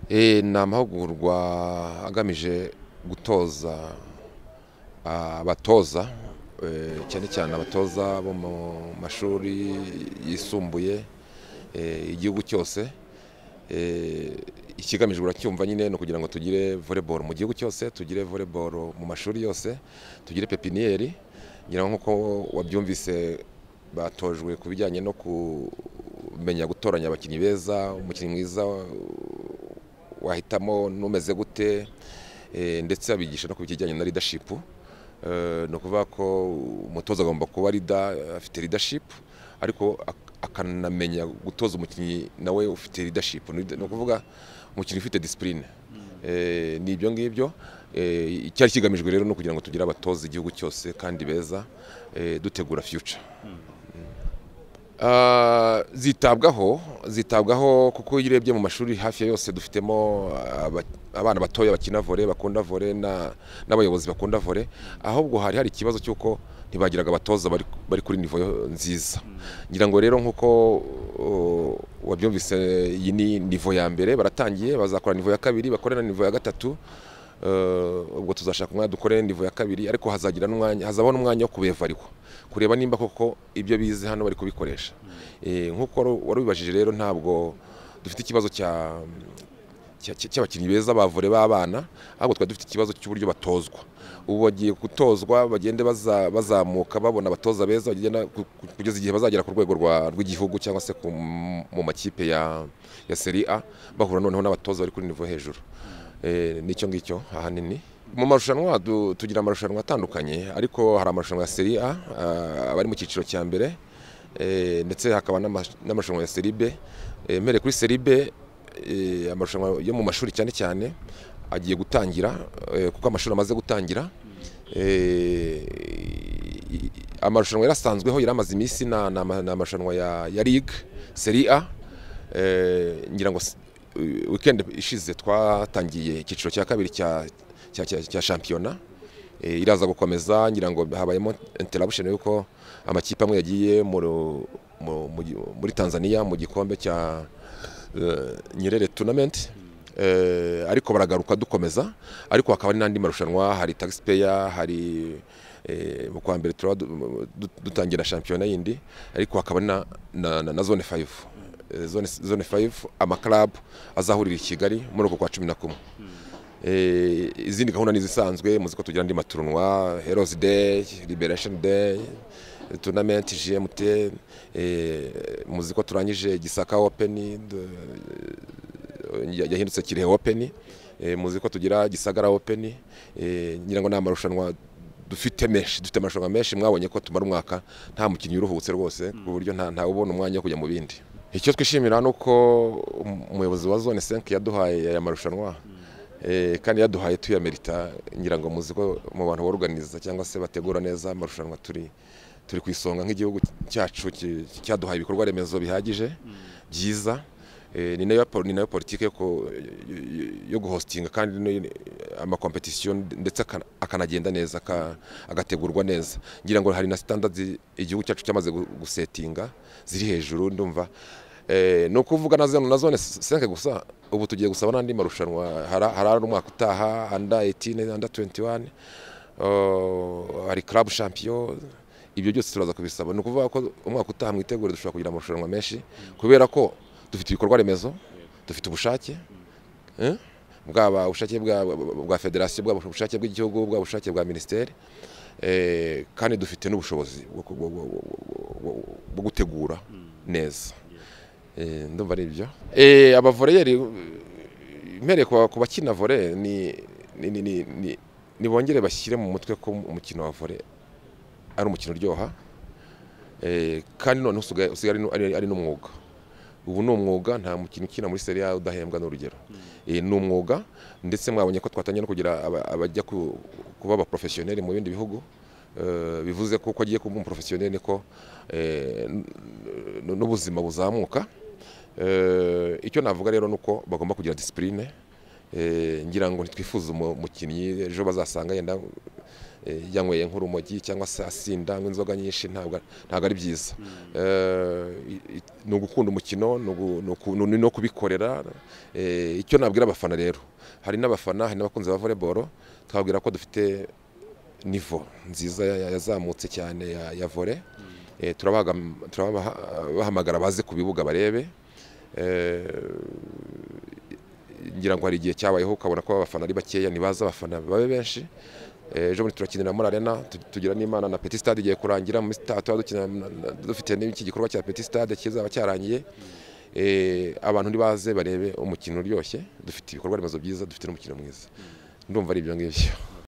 Ni amahugurwa agamije gutoza abatoza cyane cyane abatoza bo mu mashuri yisumbuye igihugu cyose. Ikigamijwe uracyumva nyine no kugira ngo tugire volleyball mu gihugu cyose, tugire volleyball mu mashuri yose, tugire pepinieri. Ngira nkuko wabyumvise batojwe ku bijyanye no kumenya gutoranya abakinnyi beza, umukinnyi mwiza wahitamo numeze gute, ndetse abigisha no kubijyanye na leadership. No kuvuga ko umutoza agomba kuba afite leadership, ariko akanamenya gutoza umukinnyi nawe ufite leadership. No kuvuga umukinnyi ufite discipline. Ni ibyo ngibyo. Icyari kigamijwe rero no kugira ngo tugire abatoza igihugu cyose kandi beza, dutegura future. Zitabwaho kuko iyo urebye mu mashuri hafi ya yose dufitemo abana batoya bakina volley, bakunda volley, n'abayobozi bakunda volley. Ahubwo hari ikibazo cy'uko ntibagiraga abatoza bari kuri niveau nziza. Ngira ngo rero nkuko wabyumvise, iyi ni niveau ya mbere, baratangiye bazakora niveau ya kabiri, bakorera niveau ya gatatu. Ubwo tuzashaka umwanya dukore niveau ya kabiri, ariko hazabona umwanya wo kubevariwa, kureba nimba koko ibyo bize hano bari kubikoresha. Nkuko warubibajije rero, ntabwo dufite ikibazo cy'abakinnyi beza ba volley b'abana, ahubwo twari dufite ikibazo cy'uburyo batozwa. Ubu bagiye gutozwa, bagende bazamuka babona abatoza beza, bagenda kugeza igihe bazagera ku rwego rw'igihugu cyangwa se mu makipe ya Serie A, bahura noneho n'abatoza bari kuri niveau hejuru. Nicyo ngicyo ahanini. Mu marushanwa tugira amarushanwa atandukanye, ariko hari amarushanwa ya Serie A abari mu cyiciro cya mbere, ndetse hakaba n'amarushanwa ya Serie B. Mbere kuri Serie B, amarushanwa yo mu mashuri cyane cyane agiye gutangira, kuko amashuri amaze gutangira. Amarushanwa yarasanzweho, yaramaze iminsi, na amarushanwa ya Ligue Serie A. Ngira ngo weekend ishize twatangiye icyiciro cya kabiri cya shampiyona. Iraza gukomeza, ngira ngo habayemo interruption yuko amakipe amwe yagiye muri Tanzania mu gikombe cya Nyerere tournament, ariko baragaruka dukomeza. Ariko hakaba n'andi marushanwa, hari taxpayer, hari mu kwa mbere dutangira shampiyona yindi, ariko hakaba na zone 5. Zone 5 amaklub azahurira i Kigali muri uko kwa 11. Izindi gahunda nizisanzwe, muziko tugira andi maturunwa, Heroes Day, Liberation Day, tournament GMT, muziko turangije Gisaka Open, yahindutse Kirehe Open, muziko tugira Gisagara Open. Ngira ngo n'amarushanwa dufite amarushanwa menshi. Mwabonye ko tumara umwaka nta mukinnyi uruhutse rwose, ku buryo nta ubona umwanya wo kujya mu bindi. Icyo twishimira nuko umuyobozi wa zone 5 yaduhaye aya marushanwa, kandi yaduhaye tuyamerita. Ngira ngo muziko mu bantu organiza cyangwa se bategura neza amarushanwa turi ku isonga nk'igihugu cyacu cyaduhaye ibikorwa remezo bihagije byiza. Ni nayo politike yo guhostinga kandi ama competition, ndetse akanagenda neza, agategurwa neza. Ngira ngo hari na standards igihugu cyacu cyamaze gusetinga ziri hejuru. Ndumva no kuvuga na zone 5 gusa, ubu tugiye gusaba n'andi marushanwa. Hari umwaka utaha under 18, under 21, hari club champion. Ibyo byose turaza kubisaba. No kuvuga ko umwaka utaha mwitegure dushobora kugira amarushanwa menshi, kubera ko dufite ibikorwa remezo, dufite ubushake, bwaba ubushake bwa federation, bwa ubushake bw'igihugu, bwa ubushake bwa ministeri, kandi dufite n'ubushobozi bwo gutegura neza. Ndumva ari ibyo. Abavoleyeri mpereye ku bakina volley, ni bongere bashyire mu mutwe ko umukino wa volley ari umukino uryoha, kandi none usigaye ari n'umwuga. Ubu ni umwuga, nta mukino ukina muri Serie A udahembwa n'urugero. Ni umwuga, ndetse mwabonye ko twatangiye no kugira abajya kuba aba professionnel mu bindi bihugu. Bivuze ko agiye kuba umuprofessionnel niko n'ubuzima buzamuka. Icyo navuga rero nuko bagomba kugira discipline. Ngira ngo ntitwifuza umukinnyi ejo bazasanga yenda yanyweye nk'urumogi cyangwa se asinda nk'inzoga nyinshi ntabwo ari byiza. Ni ugukunda umukino no kubikorera. Icyo nabwira abafana rero, hari n'abafana, hari n'abakunzi ba volleyball, twabwira ko dufite nivo nziza yazamutse cyane ya volley. Turabahamagara baze ku bibuga barebe. Ngira ngo hari igihe cyabayeho ukabona ko abafana ari bakeya, nibaza abafana babe benshi. Ejo bundi turakinira muri arena, tugira n'Imana na Petit Stade igiye kurangira, mu tuba dufite n'iki gikorwa cya Petit Stade kizaba cyarangiye. Abantu nibaze barebe umukino uryoshye, dufite ibikorwa remezo byiza, dufite n'umukino mwiza. Ndumva ari ibyo ngibyo.